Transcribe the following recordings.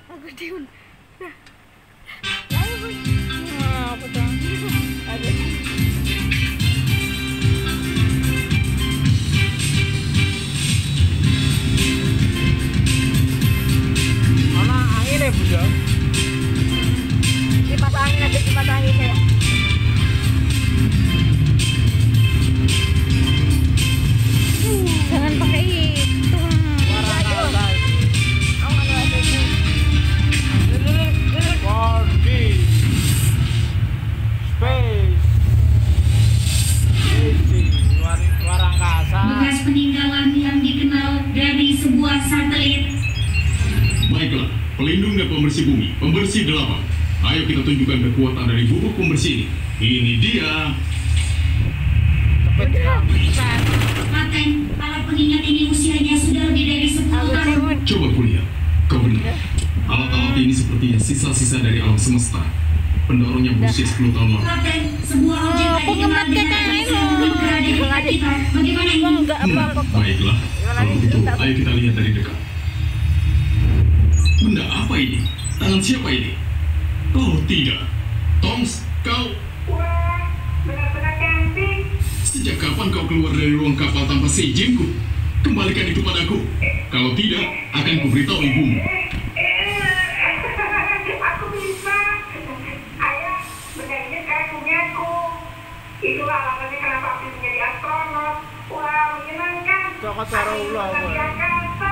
Aku diun. Ayo, Boy. Apa tuh? Ada. Mana angin ya, Bunda? Kipas angin ada kipas angin ya. Jangan pakai itu. Body space luar angkasa. Bekas peninggalan yang dikenal dari sebuah satelit. Baiklah, pelindung dan pembersih bumi, pembersih 8. Ayo kita tunjukkan kekuatan dari bubuk pembersih ini. Ini dia. Kapten, alat pengingat ini usianya sudah lebih dari 10 tahun. Coba kulihat, kau benar. Alat-alat ini sepertinya sisa-sisa dari alam semesta. Pendorongnya berusia 10 tahun lalu. Kapten, sebuah objek tadi dikenal dengan berada di dekat kita. Bagaimana ini? Baiklah, kalau begitu, ayo kita lihat dari dekat. Benda apa ini? Tangan siapa ini? Oh tidak, Tongs, kau. Wah, benar-benar cantik. Sejak kapan kau keluar dari ruang kapal tanpa seizinku? Kembalikan itu padaku. Kalau tidak, akan kuberitahu ibumu. Aku bisa. Ayah, benda ini sekarang punyaku. Itulah alasannya kenapa aku menjadi astronot. Wah, menyenangkan. Cokot suara ulah, Aku Boy. di angkasa.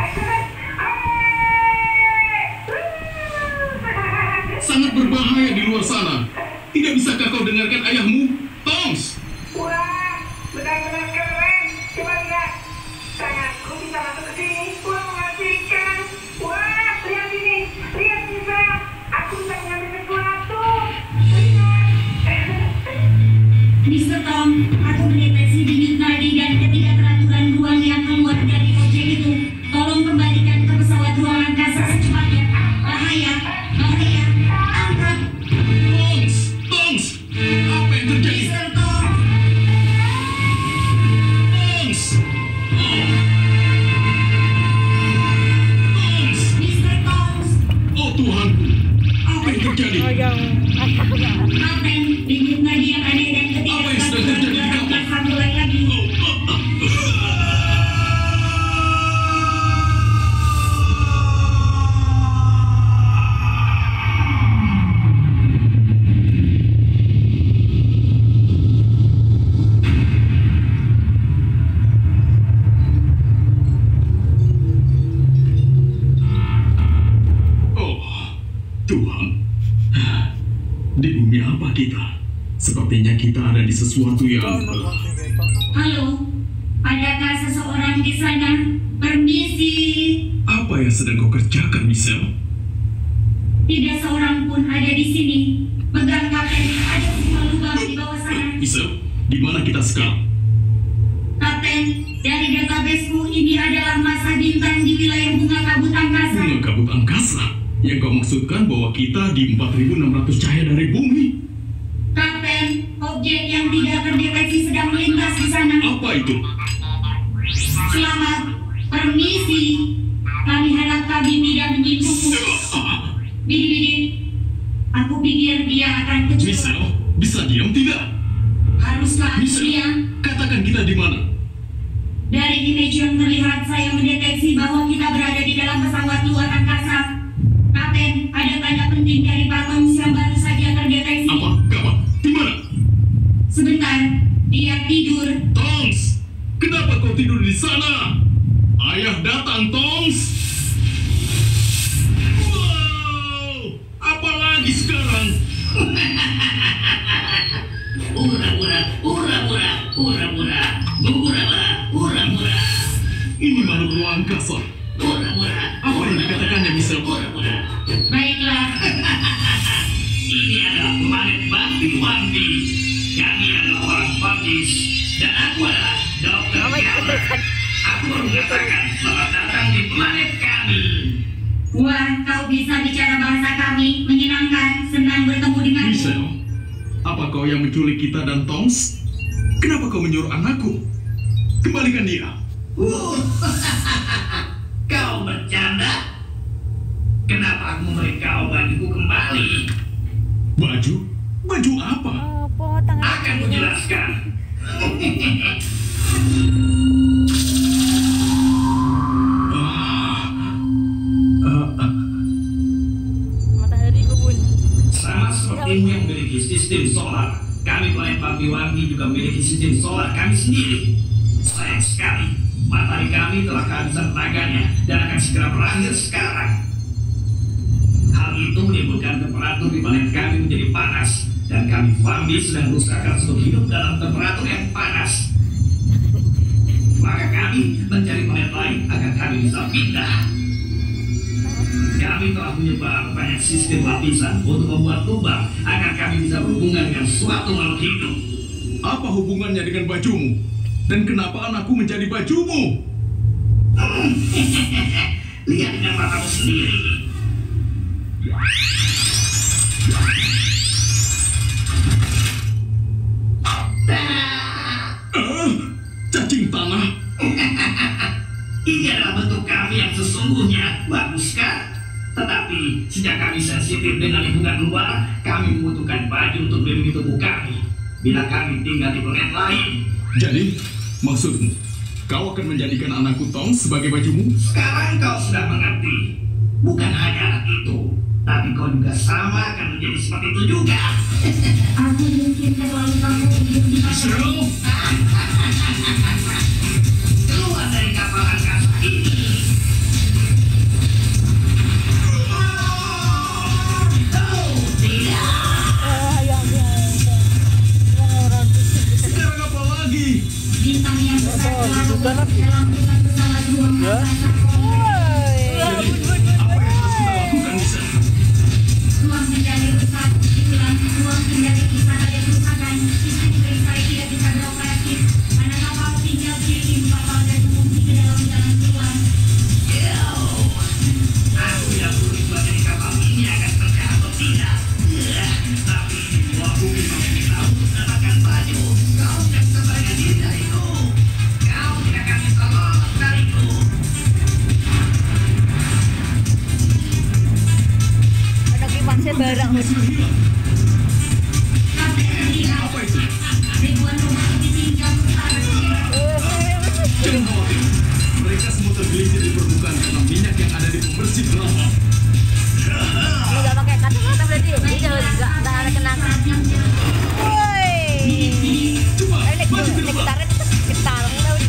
Sangat berbahaya di luar sana. Tidak bisakah kau dengarkan ayahmu? Tongs! Wah, benar-benar keren. Coba lihat. Tanganku bisa masuk ke sini. Wah, mengasihkan. Wah, lihat ini. Lihat bisa. Aku bisa mengambil sesuatu. Mr. Tom, aku mendeteksi denyut nadi dan ketidakteraturan ruang yang keluar dari objek itu. Tolong kembalikan ke pesawat ruang angkasa secepatnya. Bahaya, bahaya, angkat. Tongs! Tongs! Apa yang terjadi? Mr. Tom, Tongs! Oh. Tongs! Mr. Tom. Oh Tuhanku! Apa yang terjadi? Kapten, denyut nadi yang aneh dan Apa yang sedang terjadi di kapal? akan mulai lagi. Oh, Tuhan. Di bumi apa kita? Sepertinya kita ada di sesuatu yang... Halo, adakah seseorang di sana? Permisi. Apa yang sedang kau kerjakan, Michelle? Tidak seorang pun ada di sini. Pegang kapten, ada semua lubang di bawah sana. Michelle, di mana kita sekarang? Kapten, dari databaseku ini adalah masa bintang di wilayah bunga kabut angkasa. Bunga kabut angkasa? Yang kau maksudkan bahwa kita di 4.600 cahaya dari bumi? Kapten, objek yang tidak terdeteksi sedang melintas di sana. Apa itu? Selamat, permisi. Kami harap kami tidak menyingkungmu. Bidi-bidi, aku pikir dia akan kecewa. Michelle, bisa diam tidak? Haruslah aku Michelle, diam. katakan kita di mana? Dari image yang terlihat, saya mendeteksi bahwa kita berada di dalam pesawat luar angkasa. Kapten, ada tanda penting dari Pak Tongs yang baru saja terdeteksi. Apa? Kapan? Di mana? Sebentar, dia tidur. Tongs! Kenapa kau tidur di sana? Ayah datang, Tongs! Wow! Apalagi sekarang? Ura-ura, ura-ura, ura-ura, ura-ura, ura-ura, Ini makhluk ruang angkasa. ura-ura, Apa yang dikatakannya, Michelle? ura-ura. Baiklah, Ini adalah planet Bakti Wandi. Kami adalah orang baptis dan aku adalah Dokter Gilbert. Aku mengatakan selamat datang di planet kami. wah, kau bisa bicara bahasa kami. Menyenangkan, senang bertemu denganmu. Michelle, apa kau yang menculik kita dan Tongs? Kenapa kau menyuruh anakku? Kembalikan dia. Kau bercanda? Kenapa aku memberi kau bajuku kembali? Baju? Baju apa? Apa tangan Akan kiri? kujelaskan. Matahari kebun. Sama sepertimu yang memiliki sistem solar, kami planet Papiwangi juga memiliki sistem solar kami sendiri. Sayang sekali, matahari kami telah kehabisan tenaganya dan akan segera berakhir sekarang. Hal itu menimbulkan temperatur di planet kami menjadi panas, dan kami Fambi sedang berusaha untuk hidup dalam temperatur yang panas. Maka kami mencari planet lain agar kami bisa pindah. Kami telah menyebar banyak sistem lapisan untuk membuat lubang agar kami bisa berhubungan dengan suatu makhluk hidup. Apa hubungannya dengan bajumu? Dan kenapa anakku menjadi bajumu? Lihat dengan matamu sendiri. Cacing tanah? Ini adalah bentuk kami yang sesungguhnya. Bagus kan? Tetapi sejak kami sensitif dengan lingkungan luar, kami membutuhkan baju untuk melindungi tubuh kami bila kami tinggal di planet lain. Jadi, maksudmu, kau akan menjadikan anakku Tong sebagai bajumu? Sekarang kau sudah mengerti. Bukan hanya anak itu, tapi kau juga sama akan menjadi seperti itu juga. Aku mungkin terlalu kamu hidup di masa ini. Keluar dari kapal angkasa ini. Oh, tidak. Sekarang apa lagi? Bintang yang besar selalu dalam bukan pesawat ruang angkasa. Jadi, apa yang harus kita lakukan di sana? Ruang kendali rusak, diulang. Ruang kendali bisa ada kerusakan. Sistem perisai tidak bisa beroperasi. Mana kapal tinggal kirim kapal dan mengungsi ke dalam jalan keluar. Aku tidak perlu bagian kapal ini akan pecah atau tidak. Tapi aku memang tahu mendapatkan baju. Kau tidak bisa melarikan diri dariku. Kau tidak akan bisa lolos dariku. Ada kipas barang. Sudah hilang. Apa itu? Ribuan rumah ditinggal Jangan khawatir. Mereka semua tergelincir di permukaan karena minyak yang ada di pembersih lava. Ini nggak pakai kata-kata berarti. Ini nggak ada kenangan. Woi. Coba, Ini maju ke depan. gitarnya itu gitar.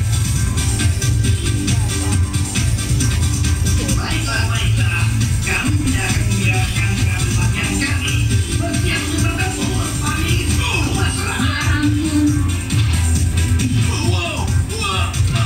Baiklah, baiklah. Kamu tidak akan membiarkan bagian kami. Bersiap untuk bertempur. Kami waspada. Wow, wow.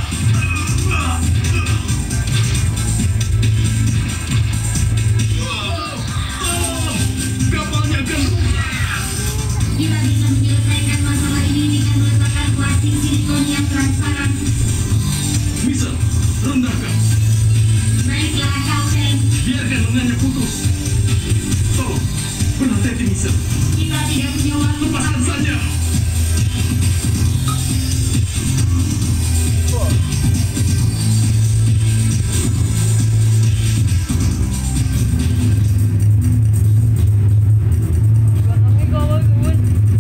Kapalnya akan Kita bisa menyelesaikan masalah ini dengan meletakkan plastik silikon yang transparan. bisa rendahkan. Baiklah, Kapten. Biarkan lengannya putus. Tolong, berhenti Mister. Kita tidak punya waktu. Lepaskan saja. Belakangnya gawang kebun.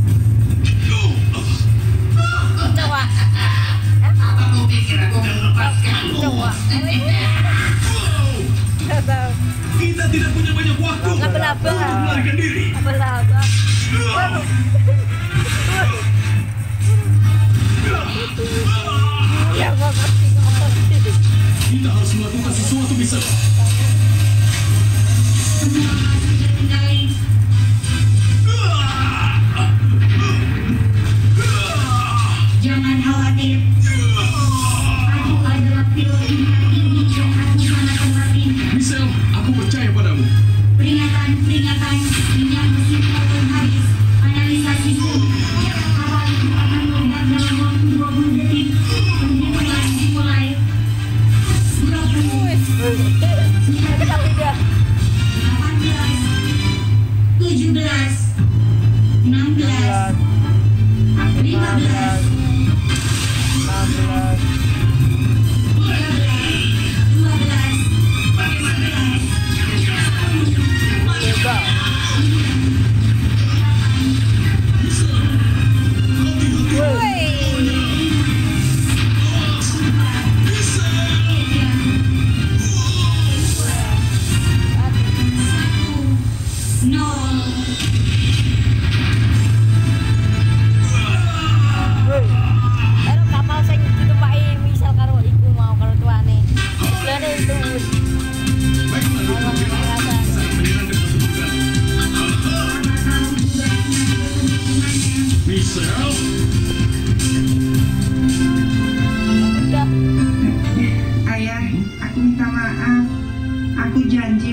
Coba. Apa kau pikir aku akan melepaskanmu? Coba. Wow, Nggak tahu. kita tidak punya banyak waktu. Nggak berapa. Untuk melarikan diri. Apa laba? Ya nggak ngerti ngerti. Kita harus melakukan sesuatu bisa. Semua masih terkendali. Jangan khawatir. Aku adalah pilot tingkat tinggi dan aku sangat terlatih. Michelle, aku percaya padamu. Peringatan, peringatan. Minyak mesin motor habis. Analisa sistem. Kapal itu akan meledak dalam waktu 20 detik. Dimulai. 20.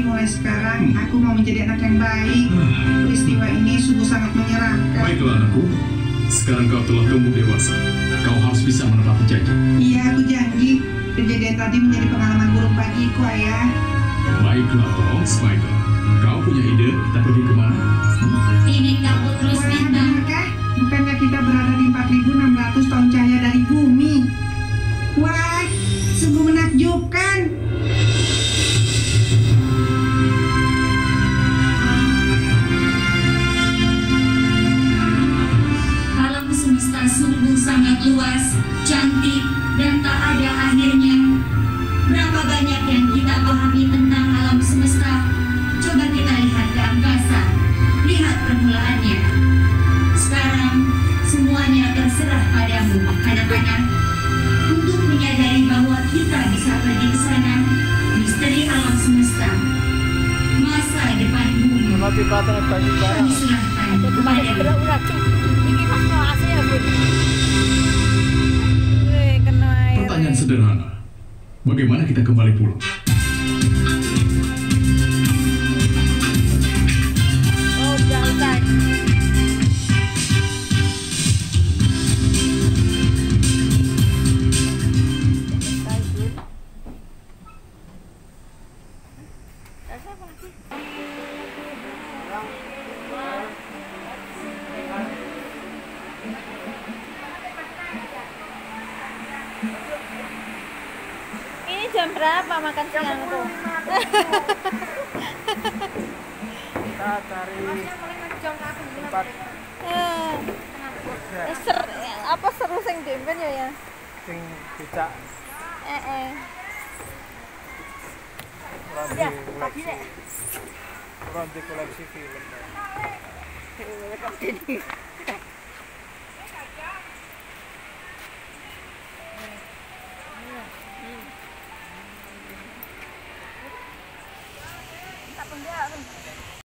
mulai sekarang aku mau menjadi anak yang baik. Peristiwa ini sungguh sangat menyeramkan. Baiklah anakku, sekarang kau telah tumbuh dewasa. Kau harus bisa menepati janji. Iya, aku janji. Kejadian tadi menjadi pengalaman buruk bagiku, Ayah. Baiklah, Tongs, baiklah. Kau punya ide kita pergi kemana? Ini kamu terus Wah, bintang. benarkah? Bukankah kita berada di 4.600 tahun cahaya dari bumi? Wah, sungguh menakjubkan. Alam semesta sungguh sangat luas, cantik, dan tak ada akhirnya. Berapa banyak yang kita pahami tentang alam semesta? Coba kita lihat ke angkasa, lihat permulaannya. Sekarang semuanya terserah padamu, anak-anak, untuk menyadari bahwa kita bisa pergi ke sana. Misteri alam semesta, masa depan bumi, Kalau di Batam bagi barang. kami serahkan Banyak kepadamu. berat-berat cuy. Ini mas mau aslinya bun. Wih, kena air. Pertanyaan sederhana. Bagaimana kita kembali pulang? Oh, jangan. Ini jam berapa makan siang tuh? Kita cari tempat Apa seru sing dempen ya? sing bisa Ronde koleksi film. Tak penggak.